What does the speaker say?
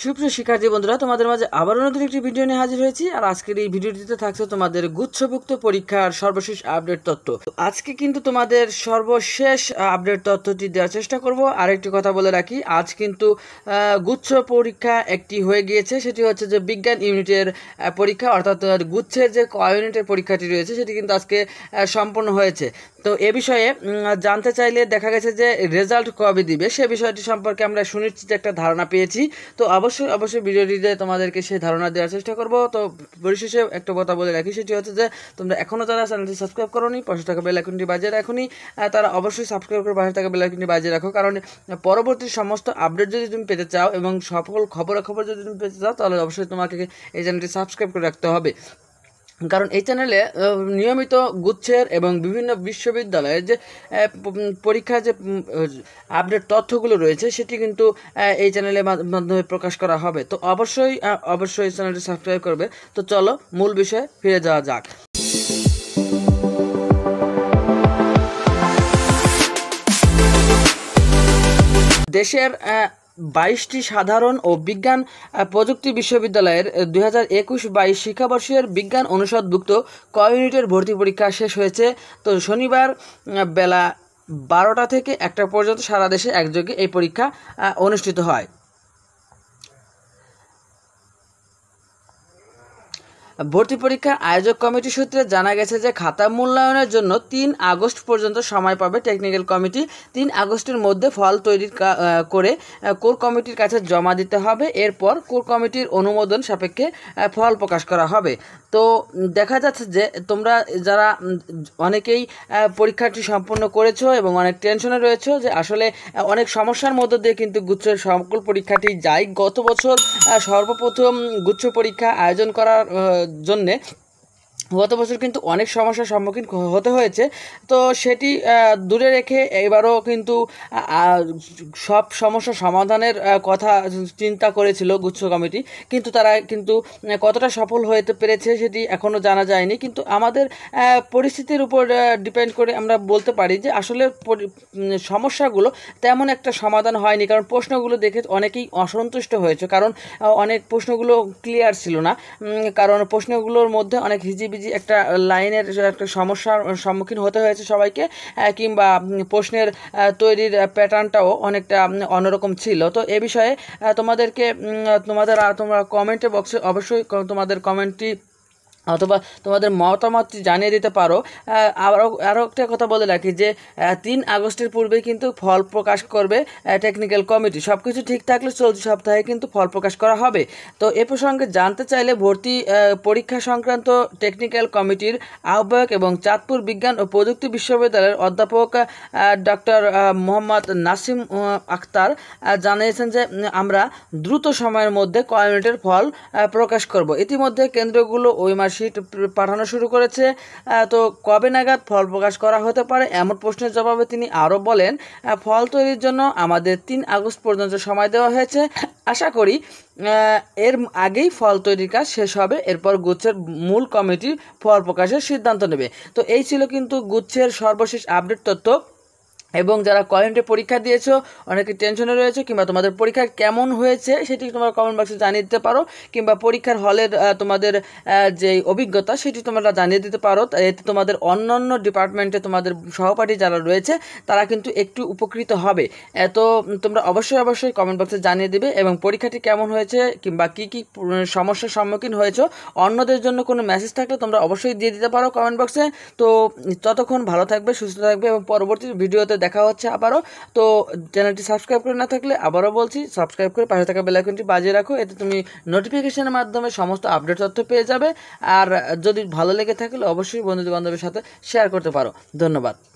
সুপ্রিয় শিক্ষার্থী বন্ধুরা, তোমাদের মাঝে আবারও নতুন একটি ভিডিও নিয়ে হাজির হয়েছি। আর আজকের এই ভিডিওটিতে থাকছে তোমাদের গুচ্ছভুক্ত পরীক্ষার সর্বশেষ আপডেট তথ্য। আজকে কিন্তু তোমাদের সর্বশেষ আপডেট তথ্যটি দেওয়ার চেষ্টা করব। আরেকটি কথা বলে রাখি, আজ কিন্তু গুচ্ছ পরীক্ষা একটি হয়ে গিয়েছে, সেটি হচ্ছে যে বিজ্ঞান ইউনিটের পরীক্ষা, অর্থাৎ গুচ্ছের যে ক ইউনিটের পরীক্ষাটি রয়েছে সেটি কিন্তু আজকে সম্পন্ন হয়েছে। তো এ বিষয়ে জানতে চাইলে দেখা গেছে যে রেজাল্ট কবে দিবে সে বিষয়টি সম্পর্কে আমরা সুনিশ্চিত একটা ধারণা পেয়েছি। তো অবশ্যই ভিডিওটিতে তোমাদেরকে সেই ধারণা দেওয়ার চেষ্টা করব। তো পরিশেষে একটা কথা বলে রাখি, সেটি হচ্ছে যে তোমরা এখনও যারা চ্যানেলটি সাবস্ক্রাইব করোনি, পাশে থাকা বেল আইকনটি বাজিয়ে রাখোনি, তারা অবশ্যই সাবস্ক্রাইব করে পাশে থাকা বেল আইকনটি বাজিয়ে রাখো। কারণ পরবর্তী সমস্ত আপডেট যদি তুমি পেতে চাও এবং সকল খবরাখবর যদি তুমি পেতে চাও, তাহলে অবশ্যই তোমাকে এই চ্যানেলটি সাবস্ক্রাইব করে রাখতে হবে। কারণ এই চ্যানেলে নিয়মিত গুচ্ছের এবং বিভিন্ন বিশ্ববিদ্যালয়ের যে পরীক্ষার যে আপডেট তথ্যগুলো রয়েছে সেটি কিন্তু এই চ্যানেলের মাধ্যমে প্রকাশ করা হবে। তো অবশ্যই এই চ্যানেলটি সাবস্ক্রাইব করবে। তো চলো মূল বিষয়ে ফিরে যাওয়া যাক। দেশের 22টি সাধারণ ও বিজ্ঞান প্রযুক্তি বিশ্ববিদ্যালয়ের 2021-22 শিক্ষাবর্ষের বিজ্ঞান অনুষদভুক্ত ক ইউনিটের ভর্তি পরীক্ষা শেষ হয়েছে। তো শনিবার বেলা 12টা থেকে 1টা পর্যন্ত সারা দেশে একযোগে এই পরীক্ষা অনুষ্ঠিত হয়। ভর্তি পরীক্ষার আয়োজক কমিটি সূত্রে জানা গেছে যে খাতা মূল্যায়নের জন্য 3 আগস্ট পর্যন্ত সময় পাবে টেকনিক্যাল কমিটি। 3 আগস্টের মধ্যে ফল তৈরি করে কোর কমিটির কাছে জমা দিতে হবে। এরপর কোর কমিটির অনুমোদন সাপেক্ষে ফল প্রকাশ করা হবে। তো দেখা যাচ্ছে যে তোমরা যারা অনেকেই পরীক্ষাটি সম্পন্ন করেছো এবং অনেক টেনশনে রয়েছো যে আসলে অনেক সমস্যার মধ্য দিয়ে কিন্তু গুচ্ছের সকল পরীক্ষাটি যায়। গত বছর সর্বপ্রথম গুচ্ছ পরীক্ষা আয়োজন করার জন্যে গত বছর কিন্তু অনেক সমস্যার সম্মুখীন হতে হয়েছে। তো সেটি দূরে রেখে এবারও কিন্তু সব সমস্যা সমাধানের কথা চিন্তা করেছিল গুচ্ছ কমিটি, কিন্তু তারা কিন্তু কতটা সফল হতে পেরেছে সেটি এখনও জানা যায়নি। কিন্তু আমাদের পরিস্থিতির উপর ডিপেন্ড করে আমরা বলতে পারি যে আসলে সমস্যাগুলো তেমন একটা সমাধান হয়নি, কারণ প্রশ্নগুলো দেখে অনেকেই অসন্তুষ্ট হয়েছে, কারণ অনেক প্রশ্নগুলো ক্লিয়ার ছিল না। কারণ প্রশ্নগুলোর মধ্যে অনেক হিজিবিজি একটা লাইনের একটা সমস্যার সম্মুখীন হতে হয়েছে সবাইকে, কিংবা প্রশ্নের তৈরির প্যাটার্নটাও অনেকটা অন্যরকম ছিল। তো এ বিষয়ে তোমরা কমেন্ট বক্সে অবশ্যই তোমাদের কমেন্টটি অথবা তোমাদের মতামতটি জানিয়ে দিতে পারো। আরও একটা কথা বলে রাখি যে 3 আগস্টের পূর্বে কিন্তু ফল প্রকাশ করবে টেকনিক্যাল কমিটি। সব কিছু ঠিক থাকলে চলতি সপ্তাহে কিন্তু ফল প্রকাশ করা হবে। তো এ প্রসঙ্গে জানতে চাইলে ভর্তি পরীক্ষা সংক্রান্ত টেকনিক্যাল কমিটির আহ্বায়ক এবং চাঁদপুর বিজ্ঞান ও প্রযুক্তি বিশ্ববিদ্যালয়ের অধ্যাপক ডক্টর মোহাম্মদ নাসিম আক্তার জানিয়েছেন যে আমরা দ্রুত সময়ের মধ্যে ক ইউনিটের ফল প্রকাশ করব। ইতিমধ্যে কেন্দ্রগুলো ওই শীট পাঠানো শুরু করেছে। তো কবে নাগাদ ফল প্রকাশ করা হতে পারে এমন প্রশ্নের জবাবে তিনি আরও বলেন, ফল তৈরির জন্য আমাদের 3 আগস্ট পর্যন্ত সময় দেওয়া হয়েছে। আশা করি এর আগেই ফল তৈরির কাজ শেষ হবে। এরপর গুচ্ছের মূল কমিটি ফল প্রকাশের সিদ্ধান্ত নেবে। তো এই ছিল কিন্তু গুচ্ছের সর্বশেষ আপডেট তথ্য। এবং যারা কয়েন্টে পরীক্ষা দিয়েছো, অনেকে টেনশনে রয়েছে, কিংবা তোমাদের পরীক্ষা কেমন হয়েছে সেটি তোমরা কমেন্ট বক্সে জানিয়ে দিতে পারো, কিংবা পরীক্ষার হলের তোমাদের যে অভিজ্ঞতা সেটি তোমরা জানিয়ে দিতে পারো। এতে তোমাদের অন্যান্য ডিপার্টমেন্টে তোমাদের সহপাঠী যারা রয়েছে তারা কিন্তু একটু উপকৃত হবে। তো তোমরা অবশ্যই কমেন্ট বক্সে জানিয়ে দিবে এবং পরীক্ষাটি কেমন হয়েছে কিংবা কী সমস্যার সম্মুখীন হয়েছো, অন্যদের জন্য কোনো মেসেজ থাকলে তোমরা অবশ্যই দিয়ে দিতে পারো কমেন্ট বক্সে। তো ততক্ষণ ভালো থাকবে, সুস্থ থাকবে এবং পরবর্তী ভিডিওতে দেখা হচ্ছে আবারও। তো চ্যানেলটি সাবস্ক্রাইব করে না থাকলে আবারও বলছি, সাবস্ক্রাইব করে পাশে থাকা বেল আইকনটি বাজিয়ে রাখো। এতে তুমি নোটিফিকেশনের মাধ্যমে সমস্ত আপডেট তথ্য পেয়ে যাবে। আর যদি ভালো লেগে থাকলে অবশ্যই বন্ধু বান্ধবের সাথে শেয়ার করতে পারো। ধন্যবাদ।